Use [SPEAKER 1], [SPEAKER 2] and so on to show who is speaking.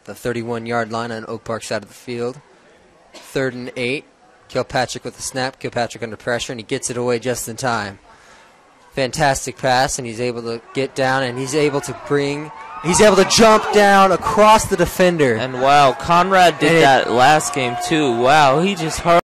[SPEAKER 1] the 31-yard line on Oak Park side of the field. 3rd and 8. Kilpatrick with the snap. Kilpatrick under pressure, and he gets it away just in time. Fantastic pass, and he's able to get down, and he's able to jump down across the defender.
[SPEAKER 2] And wow, Conrad did that last game too. Wow, he just hurt.